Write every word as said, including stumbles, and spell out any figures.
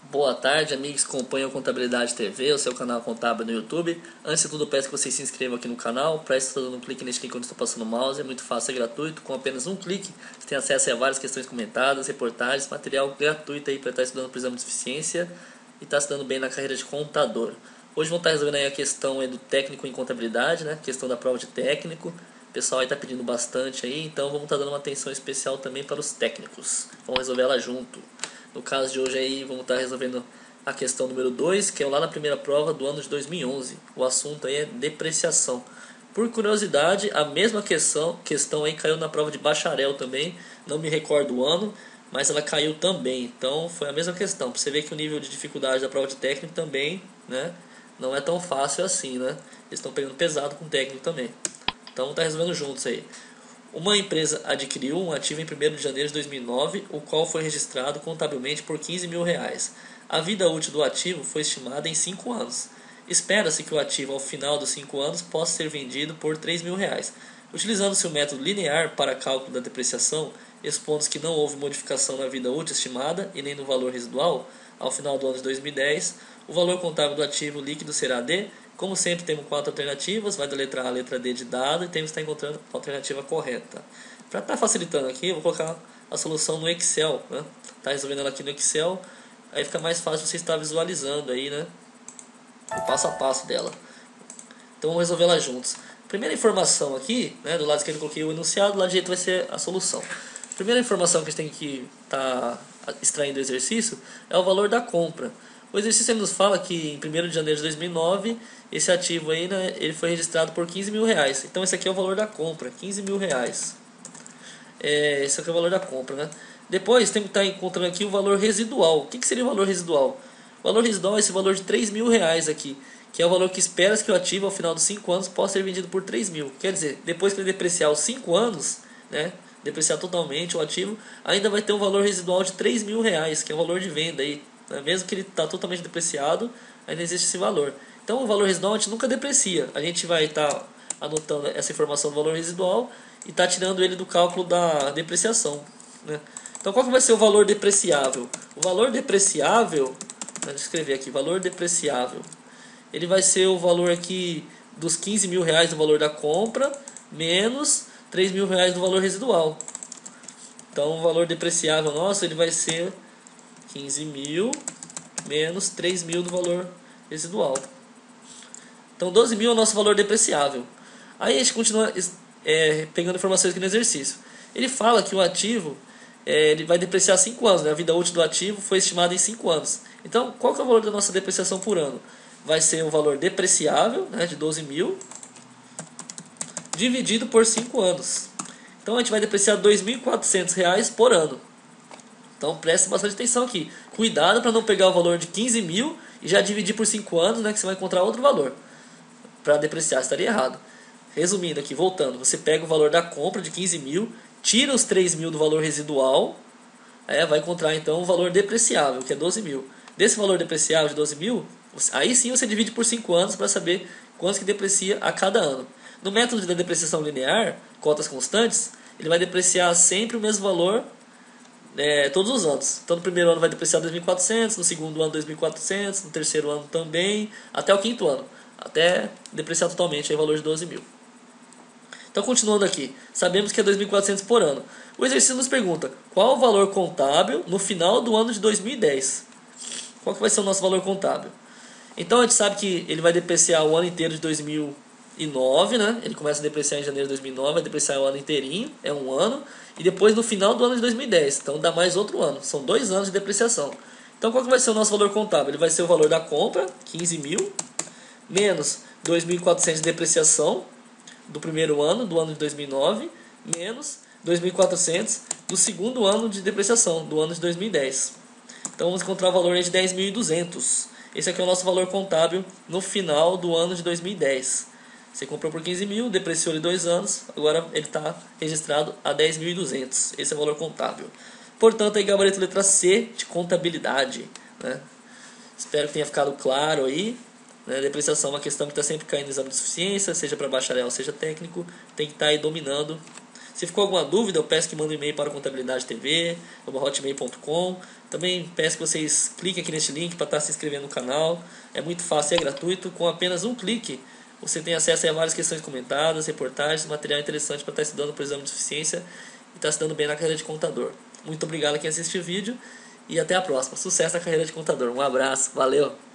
Boa tarde, amigos que acompanham Contabilidade T V, o seu canal contábil no YouTube. Antes de tudo, eu peço que vocês se inscrevam aqui no canal. Para isso, dando um clique neste link onde estou passando o mouse. É muito fácil, é gratuito. Com apenas um clique, você tem acesso a várias questões comentadas, reportagens, material gratuito aí para estar estudando para o exame de eficiência e estar se dando bem na carreira de contador. Hoje vamos estar resolvendo aí a questão aí do técnico em contabilidade, né? Questão da prova de técnico. O pessoal aí está pedindo bastante aí, então vamos estar dando uma atenção especial também para os técnicos. Vamos resolver ela junto. No caso de hoje aí, vamos estar resolvendo a questão número dois, que é lá na primeira prova do ano de dois mil e onze. O assunto aí é depreciação. Por curiosidade, a mesma questão, questão aí caiu na prova de bacharel também. Não me recordo o ano, mas ela caiu também. Então foi a mesma questão. Para você ver que o nível de dificuldade da prova de técnico também, né, não é tão fácil assim, né? Eles estão pegando pesado com o técnico também. Então vamos estar resolvendo juntos aí. Uma empresa adquiriu um ativo em primeiro de janeiro de dois mil e nove, o qual foi registrado contabilmente por quinze mil reais. A vida útil do ativo foi estimada em cinco anos. Espera-se que o ativo, ao final dos cinco anos, possa ser vendido por três mil reais. Utilizando-se o método linear para cálculo da depreciação, expondo-se que não houve modificação na vida útil estimada e nem no valor residual, ao final do ano de dois mil e dez, o valor contábil do ativo líquido será de... Como sempre, temos quatro alternativas, vai da letra A à letra D de dado e temos que estar encontrando a alternativa correta. Para estar facilitando aqui, eu vou colocar a solução no Excel, né? Tá resolvendo ela aqui no Excel, aí fica mais fácil você estar visualizando aí, né, o passo a passo dela. Então vamos resolver ela juntos. Primeira informação aqui, né, do lado esquerdo eu coloquei o enunciado, do lado direito vai ser a solução. Primeira informação que a gente tem que estar tá extraindo do exercício é o valor da compra. O exercício nos fala que em primeiro de janeiro de dois mil e nove, esse ativo aí, né, ele foi registrado por quinze mil reais. Então esse aqui é o valor da compra, quinze mil reais. É, esse aqui é o valor da compra, né? Depois tem que estar encontrando aqui o valor residual. O que, que seria o valor residual? O valor residual é esse valor de três mil reais aqui, que é o valor que espera-se que o ativo ao final dos cinco anos possa ser vendido por três mil. Quer dizer, depois que ele depreciar os cinco anos, né, depreciar totalmente o ativo, ainda vai ter um valor residual de três mil reais, que é o valor de venda aí. Mesmo que ele está totalmente depreciado, ainda existe esse valor. Então o valor residual a gente nunca deprecia. A gente vai estar tá anotando essa informação do valor residual e está tirando ele do cálculo da depreciação, né? Então qual que vai ser o valor depreciável? O valor depreciável, deixa eu escrever aqui, valor depreciável, ele vai ser o valor aqui dos quinze mil reais do valor da compra, menos três mil reais do valor residual. Então o valor depreciável nosso ele vai ser quinze mil menos três mil do valor residual. Então doze mil é o nosso valor depreciável. Aí a gente continua é, pegando informações aqui no exercício. Ele fala que o ativo é, ele vai depreciar cinco anos, né? A vida útil do ativo foi estimada em cinco anos. Então qual que é o valor da nossa depreciação por ano? Vai ser o valor depreciável, né, de doze mil dividido por cinco anos. Então a gente vai depreciar dois mil e quatrocentos reais por ano. Então preste bastante atenção aqui. Cuidado para não pegar o valor de quinze mil e já dividir por cinco anos, né, que você vai encontrar outro valor. Para depreciar, estaria errado. Resumindo aqui, voltando. Você pega o valor da compra de quinze mil, tira os três mil do valor residual, é, vai encontrar então o valor depreciável, que é doze mil. Desse valor depreciável de doze mil, aí sim você divide por cinco anos para saber quanto que deprecia a cada ano. No método da depreciação linear, cotas constantes, ele vai depreciar sempre o mesmo valor, É, todos os anos. Então no primeiro ano vai depreciar dois mil e quatrocentos, no segundo ano dois mil e quatrocentos, no terceiro ano também, até o quinto ano, até depreciar totalmente aí, o valor de doze mil. Então continuando aqui, sabemos que é dois mil e quatrocentos por ano. O exercício nos pergunta qual o valor contábil no final do ano de dois mil e dez. Qual que vai ser o nosso valor contábil? Então a gente sabe que ele vai depreciar o ano inteiro de dois mil e nove, né? Ele começa a depreciar em janeiro de dois mil e nove, vai depreciar o ano inteirinho, é um ano, e depois no final do ano de dois mil e dez, então dá mais outro ano, são dois anos de depreciação. Então qual que vai ser o nosso valor contábil? Ele vai ser o valor da compra, quinze mil, menos dois mil e quatrocentos de depreciação do primeiro ano, do ano de dois mil e nove, menos dois mil e quatrocentos do segundo ano de depreciação, do ano de dois mil e dez. Então vamos encontrar o valor de dez mil e duzentos. Esse aqui é o nosso valor contábil no final do ano de dois mil e dez. Você comprou por quinze mil, depreciou ele dois anos, agora ele está registrado a dez mil e duzentos. Esse é o valor contábil. Portanto, aí gabarito letra C de contabilidade, né? Espero que tenha ficado claro aí. Né? Depreciação é uma questão que está sempre caindo no exame de suficiência, seja para bacharel, seja técnico. Tem que estar aí dominando. Se ficou alguma dúvida, eu peço que mandem um e-mail para o contabilidade t v arroba hotmail ponto com. Também peço que vocês cliquem aqui nesse link para estar se inscrevendo no canal. É muito fácil e é gratuito. Com apenas um clique, você tem acesso a várias questões comentadas, reportagens, material interessante para estar estudando para o exame de suficiência e estar se dando bem na carreira de contador. Muito obrigado a quem assistiu o vídeo e até a próxima. Sucesso na carreira de contador. Um abraço, valeu!